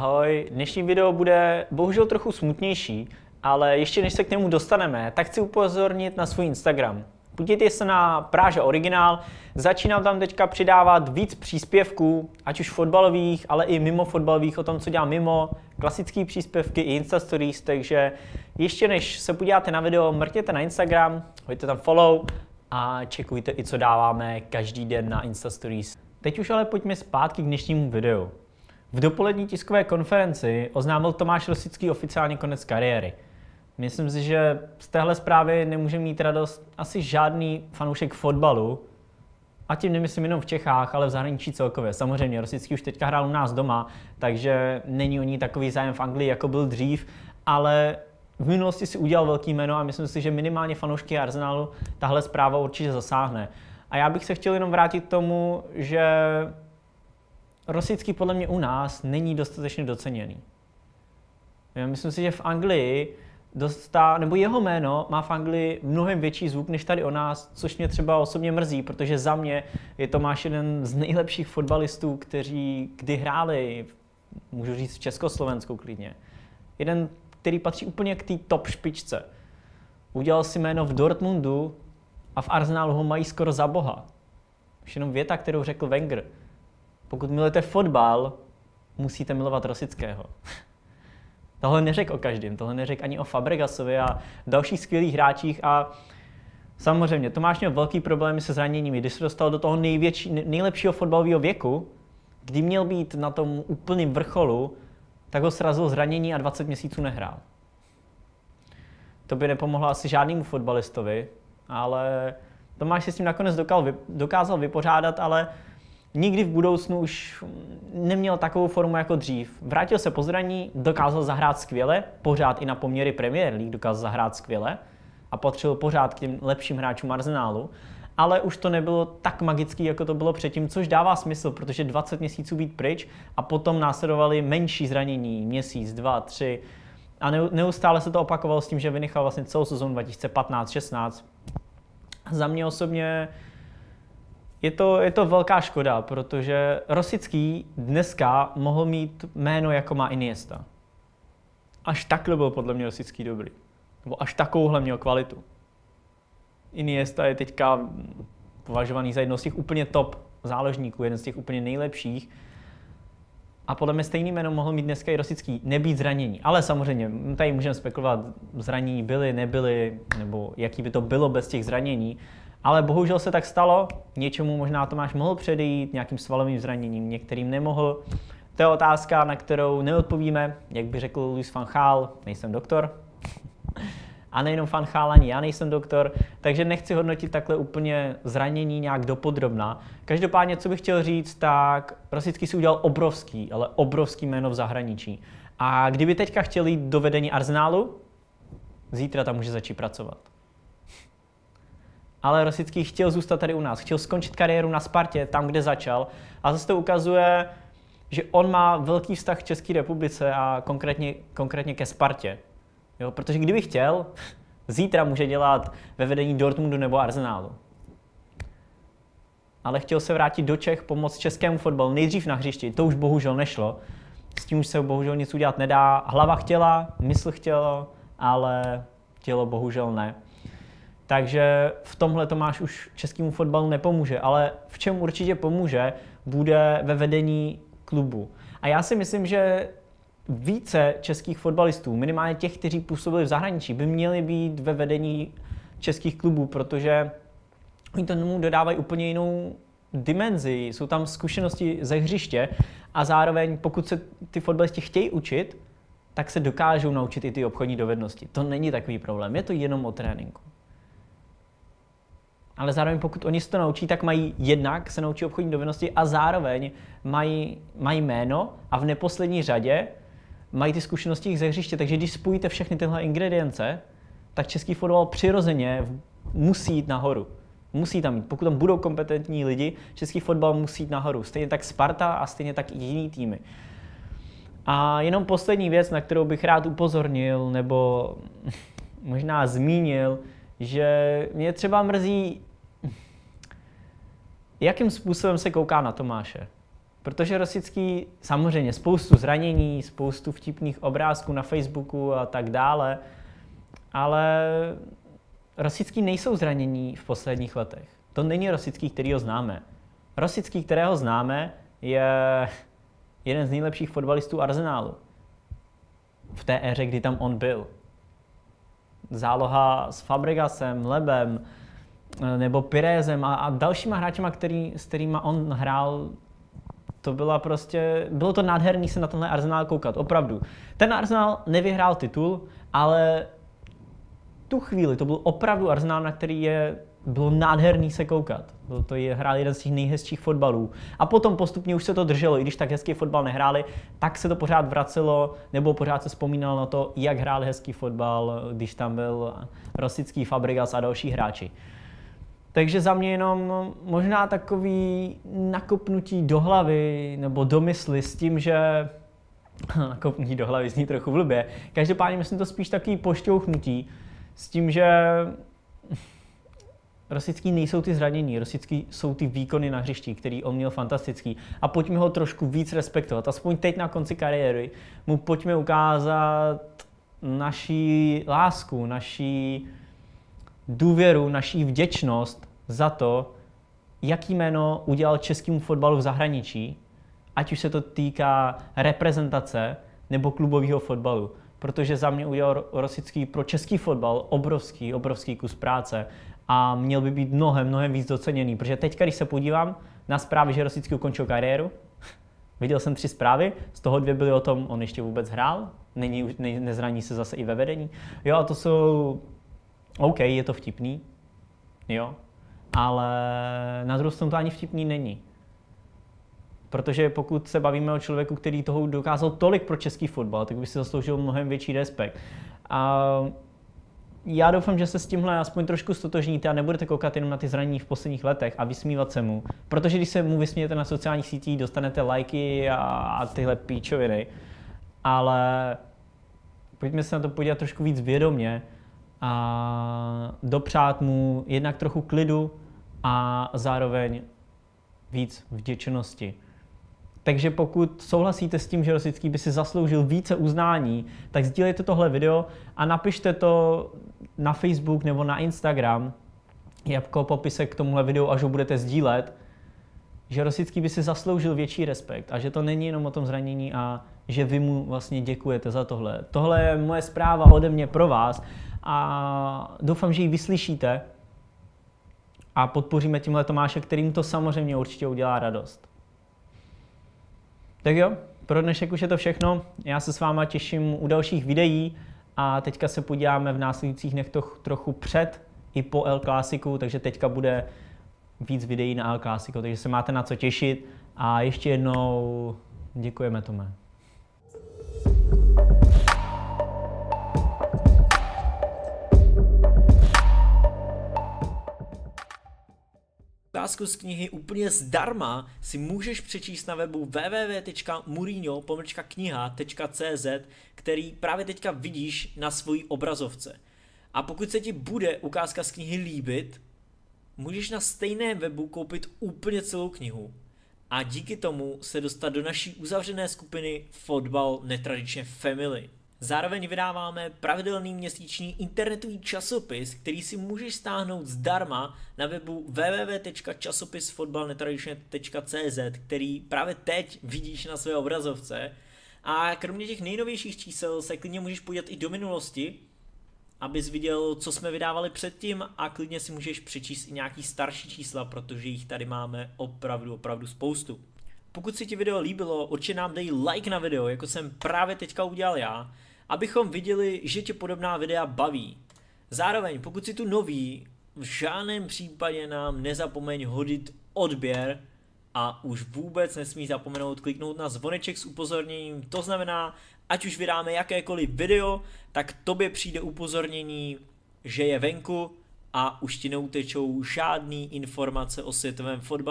Ahoj, dnešní video bude bohužel trochu smutnější, ale ještě než se k němu dostaneme, tak chci upozornit na svůj Instagram. Podívejte se na Praža Originál, začínám tam teďka přidávat víc příspěvků, ať už fotbalových, ale i mimo fotbalových, o tom, co dělám mimo, klasické příspěvky i Insta Stories, takže ještě než se podíváte na video, mrkněte na Instagram, hoďte tam follow a čekujte i co dáváme každý den na Insta Stories. Teď už ale pojďme zpátky k dnešnímu videu. V dopolední tiskové konferenci oznámil Tomáš Rosický oficiálně konec kariéry. Myslím si, že z téhle zprávy nemůže mít radost asi žádný fanoušek fotbalu. A tím nemyslím jenom v Čechách, ale v zahraničí celkově. Samozřejmě Rosický už teďka hrál u nás doma, takže není o ní takový zájem v Anglii, jako byl dřív, ale v minulosti si udělal velký jméno a myslím si, že minimálně fanoušky Arsenalu tahle zpráva určitě zasáhne. A já bych se chtěl jenom vrátit k tomu, že Rosický podle mě u nás není dostatečně doceněný. Já myslím si, že v Anglii nebo jeho jméno má v Anglii mnohem větší zvuk než tady o nás, což mě třeba osobně mrzí, protože za mě je Tomáš jeden z nejlepších fotbalistů, kteří kdy hráli, můžu říct v Československu klidně. Jeden, který patří úplně k té top špičce. Udělal si jméno v Dortmundu a v Arsenalu ho mají skoro za boha. Už jenom věta, kterou řekl Wenger. Pokud milujete fotbal, musíte milovat Rosického. Tohle neřekl o každém, tohle neřekl ani o Fabregasovi a dalších skvělých hráčích a samozřejmě Tomáš měl velký problémy se zraněními, když se dostal do toho nejlepšího fotbalového věku, kdy měl být na tom úplném vrcholu, tak ho srazil zranění a 20 měsíců nehrál. To by nepomohlo asi žádnému fotbalistovi, ale Tomáš se s tím nakonec dokázal vypořádat, ale nikdy v budoucnu už neměl takovou formu jako dřív. Vrátil se po zraní, dokázal zahrát skvěle, pořád i na poměry Premier League dokázal zahrát skvěle a patřil pořád k těm lepším hráčům Arsenalu, ale už to nebylo tak magický, jako to bylo předtím, což dává smysl, protože 20 měsíců být pryč a potom následovaly menší zranění, měsíc, 2, 3 a neustále se to opakovalo s tím, že vynechal vlastně celou sezónu 2015-16. Za mě osobně je to velká škoda, protože Rosický dneska mohl mít jméno, jako má Iniesta. Až takhle byl podle mě Rosický dobrý. Nebo až takovouhle měl kvalitu. Iniesta je teďka považovaný za jedno z těch úplně top záložníků, jeden z těch úplně nejlepších. A podle mě stejný jméno mohl mít dneska i Rosický, nebýt zranění. Ale samozřejmě, tady můžeme spekulovat, zranění byly, nebyly, nebo jaký by to bylo bez těch zranění. Ale bohužel se tak stalo, něčemu možná Tomáš mohl předejít, nějakým svalovým zraněním, některým nemohl. To je otázka, na kterou neodpovíme, jak by řekl Louis van Gaal, nejsem doktor. A nejenom van Gaal, ani já nejsem doktor, takže nechci hodnotit takhle úplně zranění nějak dopodrobna. Každopádně, co bych chtěl říct, tak Rosický si udělal obrovský, ale obrovský jméno v zahraničí. A kdyby teďka chtěl jít do vedení Arsenalu, zítra tam může začít pracovat. Ale Rosický chtěl zůstat tady u nás, chtěl skončit kariéru na Spartě, tam, kde začal. A zase to ukazuje, že on má velký vztah k České republice a konkrétně ke Spartě. Jo, protože kdyby chtěl, zítra může dělat ve vedení Dortmundu nebo Arsenalu. Ale chtěl se vrátit do Čech, pomoct českému fotbalu, nejdřív na hřišti, to už bohužel nešlo. S tím už se bohužel nic udělat nedá. Hlava chtěla, mysl chtěla, ale tělo bohužel ne. Takže v tomhle Tomáš už českému fotbalu nepomůže, ale v čem určitě pomůže, bude ve vedení klubu. A já si myslím, že více českých fotbalistů, minimálně těch, kteří působili v zahraničí, by měli být ve vedení českých klubů, protože oni tomu dodávají úplně jinou dimenzi, jsou tam zkušenosti ze hřiště a zároveň pokud se ty fotbalisti chtějí učit, tak se dokážou naučit i ty obchodní dovednosti. To není takový problém, je to jenom o tréninku. Ale zároveň pokud oni se to naučí, tak mají jednak se naučí obchodní dovednosti a zároveň mají jméno a v neposlední řadě mají ty zkušenosti ze hřiště. Takže když spojíte všechny tyhle ingredience, tak český fotbal přirozeně musí jít nahoru. Musí tam jít. Pokud tam budou kompetentní lidi, český fotbal musí jít nahoru. Stejně tak Sparta a stejně tak i jiný týmy. A jenom poslední věc, na kterou bych rád upozornil nebo možná zmínil, že mě třeba mrzí, jakým způsobem se kouká na Tomáše. Protože Rosický, samozřejmě spoustu zranění, spoustu vtipných obrázků na Facebooku a tak dále, ale Rosický nejsou zranění v posledních letech. To není Rosický, kterýho známe. Rosický, kterého známe, je jeden z nejlepších fotbalistů Arsenálu. V té éře, kdy tam on byl. Záloha s Fabregasem, Lebem, nebo Pirezem a dalšíma hráčema, s kterýma on hrál, bylo to nádherný se na tenhle Arsenal koukat, opravdu. Ten Arsenal nevyhrál titul, ale tu chvíli to byl opravdu Arsenal, na který bylo nádherný se koukat. Hrál jeden z těch nejhezčích fotbalů. A potom postupně už se to drželo, i když tak hezký fotbal nehráli, tak se to pořád vracelo, nebo pořád se vzpomínalo na to, jak hráli hezký fotbal, když tam byl Rosický, Fabregas a další hráči. Takže za mě jenom možná takový nakopnutí do hlavy nebo do mysli s tím, že nakopnutí do hlavy zní trochu blbě. Každopádně myslím to spíš takový pošťouchnutí s tím, že Rosický nejsou ty zranění, Rosický jsou ty výkony na hřišti, který on měl fantastický. A pojďme ho trošku víc respektovat. Aspoň teď na konci kariéry mu pojďme ukázat naši lásku, naši důvěru, naši vděčnost za to, jaký jméno udělal českému fotbalu v zahraničí, ať už se to týká reprezentace nebo klubového fotbalu. Protože za mě udělal Rosický pro český fotbal obrovský kus práce a měl by být mnohem víc doceněný. Protože teď, když se podívám na zprávy, že Rosický ukončil kariéru, viděl jsem 3 zprávy, z toho 2 byly o tom, on ještě vůbec hrál, nezraní se zase i ve vedení. Jo, a to jsou OK, je to vtipný, jo, ale na druhou stranu to ani vtipný není. Protože pokud se bavíme o člověku, který toho dokázal tolik pro český fotbal, tak by si zasloužil mnohem větší respekt. A já doufám, že se s tímhle aspoň trošku stotožníte a nebudete koukat jenom na ty zranění v posledních letech a vysmívat se mu. Protože když se mu vysmějete na sociálních sítích, dostanete lajky a tyhle píčoviny. Ale pojďme se na to podívat trošku víc vědomě a dopřát mu jednak trochu klidu a zároveň víc vděčnosti. Takže pokud souhlasíte s tím, že Rosický by si zasloužil více uznání, tak sdílejte tohle video a napište to na Facebook nebo na Instagram jako popisek k tomuhle videu, až ho budete sdílet, že Rosický by si zasloužil větší respekt a že to není jenom o tom zranění a že vy mu vlastně děkujete za tohle. Tohle je moje zpráva ode mě pro vás a doufám, že ji vyslyšíte a podpoříme tímhle Tomáše, kterým to samozřejmě určitě udělá radost. Tak jo, pro dnešek už je to všechno. Já se s váma těším u dalších videí a teďka se podíváme v následujících dnech trochu před i po El Clásiku, takže teďka bude víc videí na El Clásico, takže se máte na co těšit a ještě jednou děkujeme, Tome. Ukázku z knihy úplně zdarma si můžeš přečíst na webu www.mourinho-kniha.cz, který právě teďka vidíš na svojí obrazovce. A pokud se ti bude ukázka z knihy líbit, můžeš na stejném webu koupit úplně celou knihu a díky tomu se dostat do naší uzavřené skupiny Fotbal netradičně Family. Zároveň vydáváme pravidelný měsíční internetový časopis, který si můžeš stáhnout zdarma na webu www.časopisfotbalnetradičně.cz, který právě teď vidíš na své obrazovce. A kromě těch nejnovějších čísel se klidně můžeš podívat i do minulosti, abys viděl, co jsme vydávali předtím a klidně si můžeš přečíst i nějaký starší čísla, protože jich tady máme opravdu spoustu. Pokud se ti video líbilo, určitě nám dej like na video, jako jsem právě teďka udělal já, abychom viděli, že tě podobná videa baví. Zároveň, pokud jsi tu nový, v žádném případě nám nezapomeň hodit odběr a už vůbec nesmí zapomenout kliknout na zvoneček s upozorněním, to znamená, ať už vydáme jakékoliv video, tak tobě přijde upozornění, že je venku a už ti neutečou žádný informace o světovém fotbalu.